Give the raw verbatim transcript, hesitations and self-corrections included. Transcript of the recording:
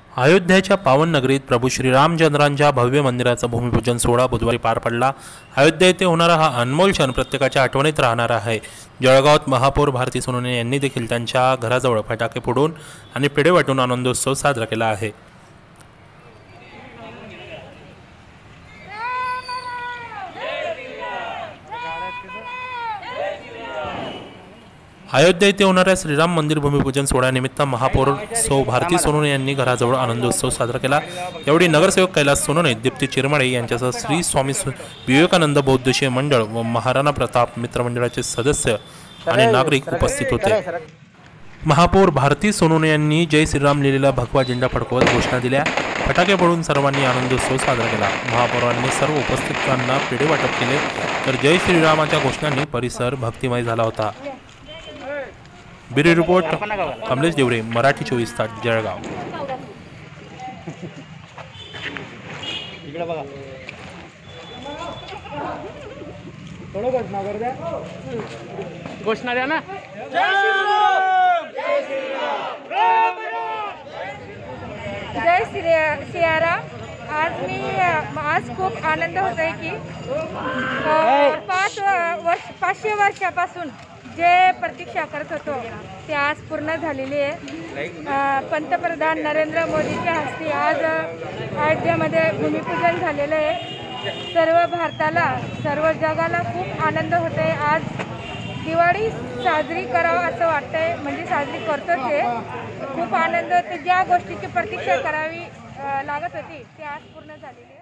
अयोध्येच्या पावन नगरीत प्रभू श्रीरामचंद्रांच्या भव्य मंदिराचा भूमिपूजन सोहळा बुधवारी पार पडला। अयोध्या येथे होणारा हा अनमोल क्षण प्रत्येकाच्या आठवणीत राहणार आहे। जळगावात महापौर भारती सोनवणे यांनी देखील त्यांच्या घराजवळ फटाके फोडून आणि पेढे वाटून आनंदोत्सव साजरा केला आहे। अयोध्या येथे होणाऱ्या श्रीराम मंदिर भूमिपूजन सोहळ्यानिमित्त महापौर सौ भारती सोनवणे यांनी घराजवळ आनंदोत्सव साजरा केला। यावेळी नगरसेवक कैलास सोनवणे, दीप्ती चिरमाळे यांच्यासह श्री स्वामी विवेकानंद बौद्धशीय मंडळ व महाराणा प्रताप मित्रमंडळाचे सदस्य आणि नागरिक उपस्थित होते। महापौर भारती सोनवणे यांनी जय श्रीराम लिहिलेला भगवा झेंडा फडकवत घोषणा दिल्या। फटाके फोडून सर्वांनी आनंदोत्सव साजरा केला। महापौरांनी सर्व उपस्थितांना पेढे वाटप केले, तर जय श्रीरामाच्या घोषणांनी परिसर भक्तिमय झाला होता। ब्युरो रिपोर्ट कमलेश देवरे, मराठी चोवीस तास, जळगाव। घोषणा द्या ना। जय श्री सियाराम। आज मी आज खूप आनंद होत आहे की पाच वर्ष पाचशे वर्षापासून जे प्रतीक्षा करत होतो ते आज पूर्ण झालेली आहे। पंतप्रधान नरेंद्र मोदीच्या हस्ते आज अयोध्येमध्ये भूमिपूजन झालेलं आहे। सर्व भारताला, सर्व जगाला खूप आनंद होत आहे। आज दिवाळी साजरी करावं असं वाटतंय, म्हणजे साजरी करतो ते खूप आनंद होते। ज्या गोष्टीची प्रतीक्षा करावी लागत होती ते आज पूर्ण झालेली आहे।